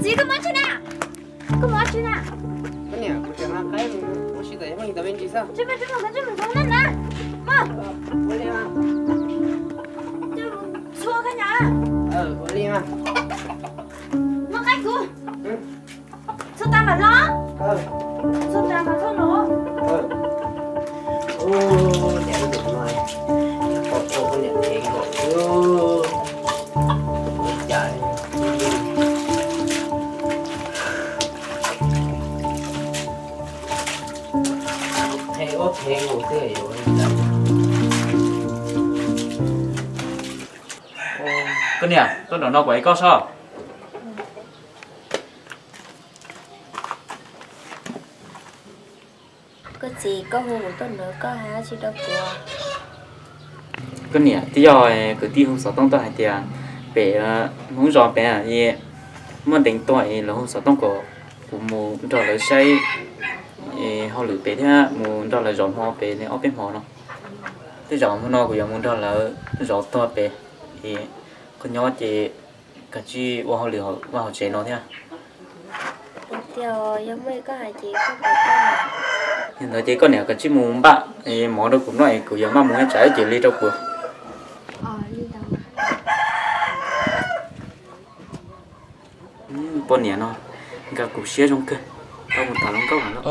gì có mất chứ nào? Có mất chứ nào? Cái này của chị mang cái của chị thấy mình tao bên chị sao? Chứ mình không nên nè. Mà. Quên đi mà. Chứ xua cái nhà. Quên đi mà. Mà cái cô. Sao ta mà lo? Sao ta mà không lo? Đẹp được rồi. Con đẹp thiệt rồi. Trời. Thế ngủ tươi rồi. Cái này, tôi nói nó quậy có sao? Có gì có hồ của tôi nữa có hả chị đâu của. Cái này, thì giờ cứ đi hôm sau tông tôi hay tiền, bé muốn rõ bé à, ye, mà đánh tuổi là hôm sau tông của mù rõ là say, họ lử bé thế, mù rõ là rõ họ bé này ở bên họ nó, cái rõ nó của mù rõ là rõ to bé, thì con nhỏ chị cái chi qua họ lử họ qua họ chế nó thế. Giờ giống như có hai chị không phải con. Hiện tại chị con này cái chi mù bạn, món đâu cũng nói của giống mà muốn trái chỉ ly đâu của. Đi đâu? Bọn nhẹ nó gặp cục xía trong cơ tao một thằng nó câu hả nó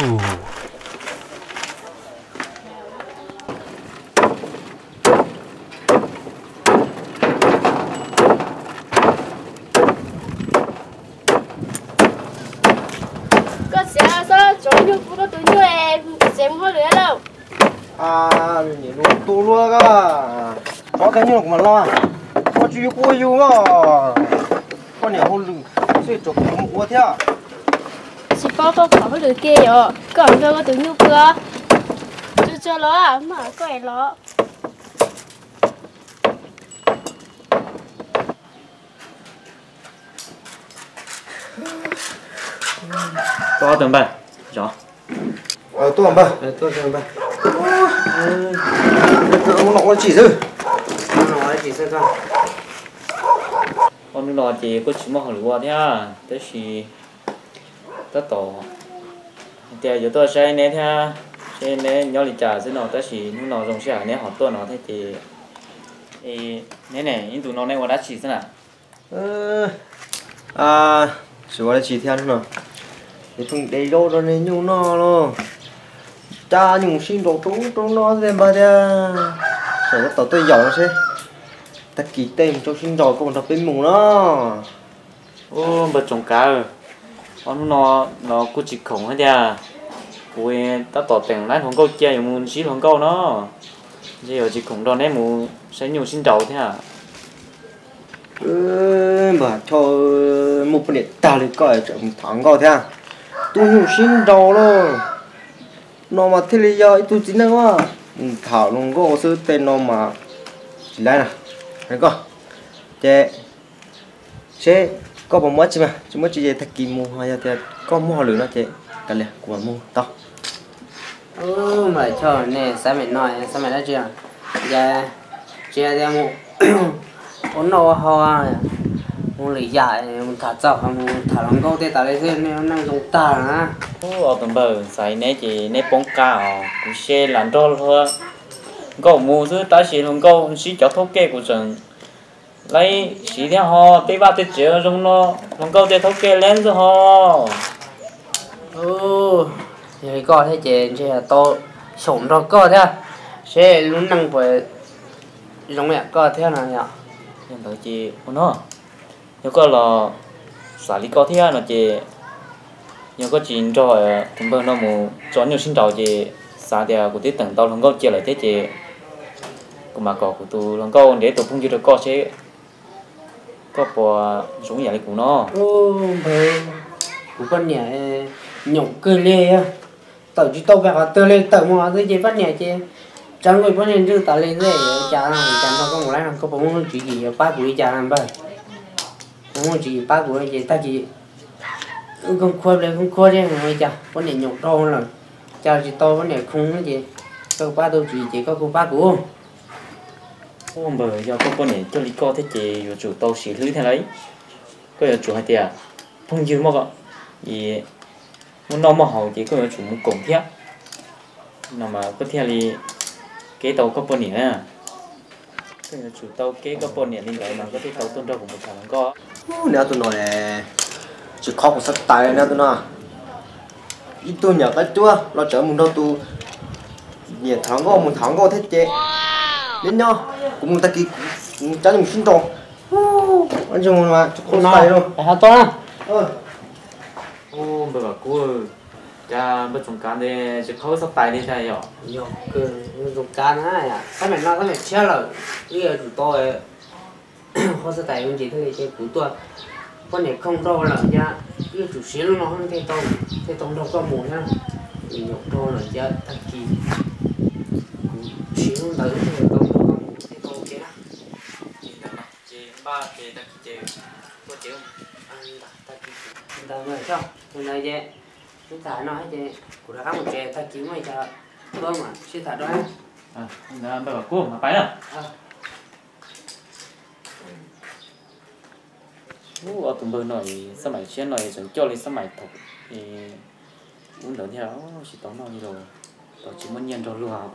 Có sẽ sao chỗ như phụ nó tụi như em sẽ mua lửa đâu. Nhìn luôn tu luôn cả. Có cái như mà lo. Có chú cô yêu mà. Con này không lưng. Sẽ chụp một quả thế. Chị bao bao bỏ lửa kia rồi. Còn đâu có tụi như vừa. Cho nó à mà có ai nó. to tầm bè rõ Tôi làm bài. Tôi làm bài. Ông nó chỉ dư. Nó chỉ dư thôi. con nó chỉ có chỉ một hồi qua thế à thế thì tất tổ thì giờ tôi sẽ nên theo sẽ nên nhau lịch trả sẽ nó thế thì nó dùng xe nên họ tôi nó thế thì nên này những tụi nó này qua đã chỉ thế nào chỉ gọi là chỉ theo nữa. Thì thằng đầy đâu rồi này nhung nó luôn. Cha nhung xin đồ trúng nó xem ba dia. Rồi tao tôi giỏi xe. Ta ký tên cho xin rồi còn tập bên mùng nó. bật trồng cá rồi con nó cứ chỉ khổng hết nha cô ta tỏ tiền lái không câu kia dùng muốn xí không câu nó giờ chỉ khổng đó ném mù sẽ nhiều xin đầu thế à mà cho một phần điện ta lên coi cho một tháng coi thế à tôi nhiều xin đầu luôn nó mà thế lý do tôi chính là quá thảo luôn có sự tên nó mà chỉ lại nè thấy coi chế có bao mất chứ mà chúng mới chỉ về thật kỳ mua hay là có mua lửa nó chế cả lẹ của mua to mà cho nè sao mày nói sao mày đã chưa giờ chia ra một ổn đâu hoa mua lì dài mình thả chọc mình thả lòng câu tê tả lấy thêm nên năng dùng tả nữa ở tầm bờ xài nè chỉ nè bóng cá cũng xe làm cho thôi câu mua thứ ta chỉ lòng câu chỉ cho thốt kê của trường lấy chỉ theo họ tê ba tê chữa trong nó lòng câu tê thốt kê lên cho họ thì coi thế chị là to sổn rồi coi thế sẽ luôn năng phải giống mẹ coi thế nào nhỉ hiện tại chị nó nếu có là xả lý có thế nó chị nếu có chuyện rồi thằng bên nó mù cho nhiều sinh đầu chị xả thì của tí tầng tao lòng câu chia lại thế chị của mà có của tụ lòng câu để tụ không chịu được co chế có bò giống vậy của nó của con nhà nhộng cơ lê á tàu chỉ tàu bạc tơ lên tàu mà cái gì phát nhà chứ chẳng người phát hiện chứ tàu lên đây chả nó có một lát có bóng chỉ gì ba buổi chả làm vậy không chỉ ba buổi gì ta chỉ không khoe lên không khoe đi người chả có nhà nhộng to là chả chỉ to vấn đề không cái gì có ba tôi chỉ có cô ba của không bởi do có con này cho lý co thế chị chủ tàu xỉ lưới thế đấy có giờ chủ hai tiền phong dư mà có thì muốn nó mà hậu thì có chủ muốn cổng thiết nào mà có theo thì cái tàu có bao nhiêu à cái chủ tàu cái có bao nhiêu nên đấy mà có thể tàu tuân ra của một thằng có nếu tôi nói chỉ khó một sắc tài nếu tôi nói ít tôi nhớ cái chúa lo chở mình đâu tôi nhiều tháng một tháng có thế chứ đến nhau cũng ta kì chắc mình xin tròn anh chồng mà không tài đâu phải học tốt ô bây giờ cô cha bây trồng cá đây chỉ khó sắc tài đi thay rồi nhiều cái dùng cá này à sao mày nói sao mày chết rồi bây giờ tụi tôi họ sẽ tại mình chỉ thôi cái cuối tuần con này không đâu là nha cái chủ sĩ nó không thấy tông đâu có mùi ha mình nhục đâu là cha thật kỳ chỉ nó tới thì tông đâu có mùi thấy tông kia chị ba chị ta chị có chịu anh ta kỳ tao nói sao hôm nay chứ chúng ta nói chứ của đã một trẻ ta cứu mày cho vâng mà xin thả đó à bây giờ cô mà phải rồi ở tụi tôi nói sớm mai chuyện nói rồi cho lên sớm mai thật thì muốn lớn theo chỉ tóm nói rồi đó chỉ muốn nhận rồi luôn à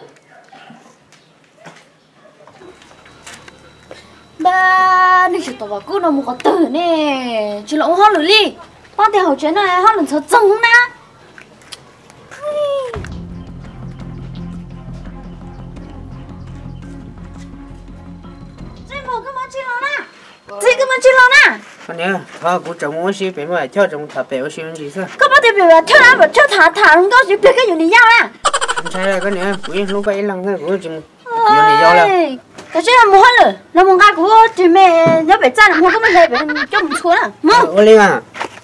ba này chỉ tao vào cô nó một cái tử nè chỉ là ông hót lưỡi đi ba thì học chuyện này hót lần sau trông na chị một cái món chi lo na chị cái món chi lo na con nhớ thôi cũng chồng muốn xí bé mà theo chồng thả bé xí mình gì sao có bao giờ biểu là theo nó và theo thả nó có gì biết cái gì đi nhau à không sai là con nhớ cũng lúc vậy lần thôi cũng chừng nhiều lý do là cái chuyện là mua hết rồi là một cái của chị mẹ nó phải trả là mua cái mình về cho mình xuống à mua ô linh à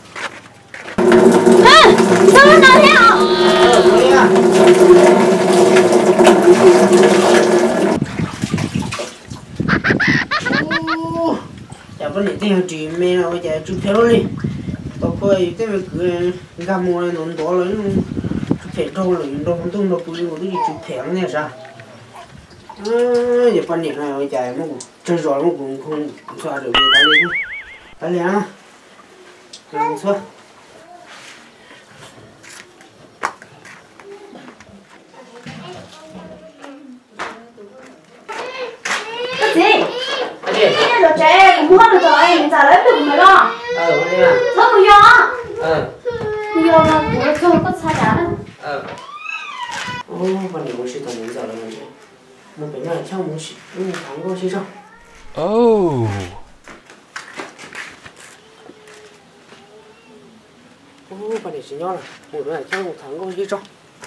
sao nó nói thế hả ô linh à chả có gì tiền chị mẹ nào bây giờ chụp theo đi tao coi cái cứ gam mua này nón đó lớn chụp theo đâu rồi đâu không tung đâu cứ cái gì chụp theo này sao giờ半年này bây giờ mà chơi rồi mà cũng không xóa được cái này luôn cái này á không xóa cái gì cái đồ trẻ cũng mua được rồi mình trả lấy được mà lo cái này à sao bây giờ bây giờ là của không có sai trả đâu ô半年我是等人找了感觉我本来跳舞是韩国去上 oh ô半年是nhau了我本来跳舞韩国去上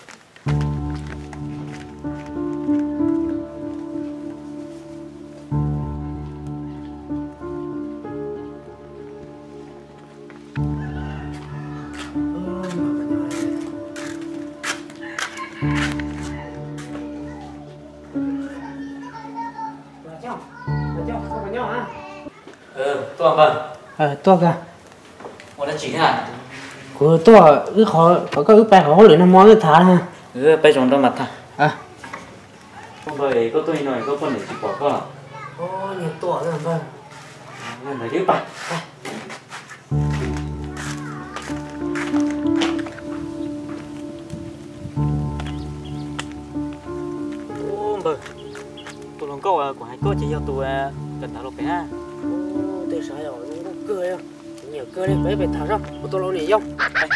tôi vâng tôi cả 我的钱啊 của tôi ước họ có ước bài họ lưỡi nó món cái thả ha bây giờ đó mặt thà à không phải có tôi nói có phần để chỉ bỏ có ô nhiều tuổi rồi vâng nên là đi bài ô bờ tôi lòng câu của hai cô chỉ cho tôi gần thảo lộc bé ha ô tôi sợ rồi nó cười không nhiều cơ đi phải thả ra của tôi lâu này không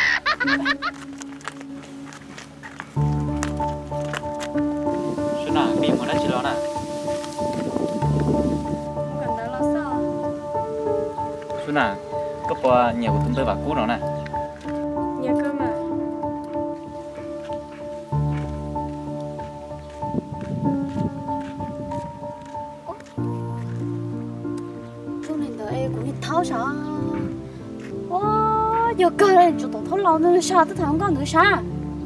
số nào đi muốn ăn chỉ lo nè Cần đó là sao? số nào có bỏ nhiều của chúng tôi vào cũ nó nè Nhà cơ mà. lúc này đợi cũng đi tháo sao ô giờ cơ này chúng tôi tháo lâu nữa sao tôi thằng con nữa sao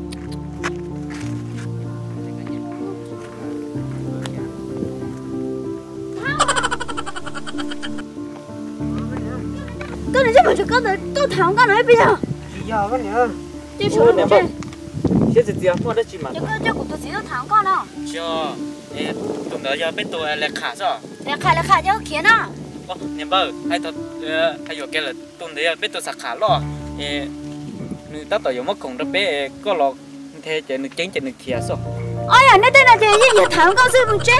cái này chứ mà cái này tôi thằng con này bây giờ giờ cái nhớ chứ số nó chứ thế thì tiền mua được chỉ mà chứ của tôi chỉ tôi thằng con nào cho tụi nó giờ biết tôi là khá rồi để khai cho khiến à nhà bơ hay thật hay giờ cái là tuần đấy biết tôi sạc khá lo nữ ta tao giờ mất cùng đó bé có lo thế chỉ nữ chén chỉ nữ kia sao ôi à nó tên là gì vậy thằng con sư một chế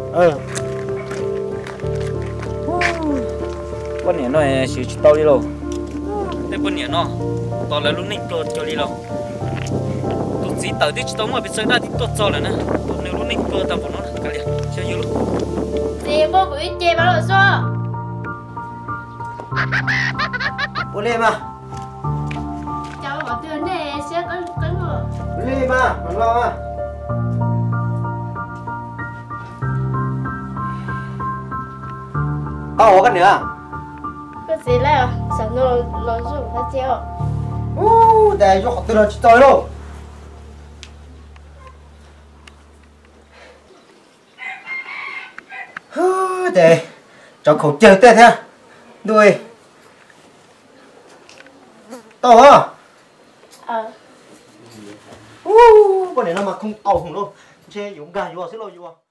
con này nó sử dụng tao đi đâu thế con này nó tao là lúc này tôi cho đi đâu tôi chỉ tao đi tao mà bị sai ra thì tôi cho là nè tôi nếu lúc này tôi tao bỏ nó cái gì chơi vô lúc gì bố của ít chê bao giờ sao bố lên mà cháu họ tiền này sẽ có người lên mà đừng lo mà tao có cái nữa cái gì là sao nó dùng phát treo để cho họ tự lo chơi luôn để cho khẩu chơi tết ha đuôi tao hả con này nó mà không tàu không luôn chơi dùng gà vô xí lo vô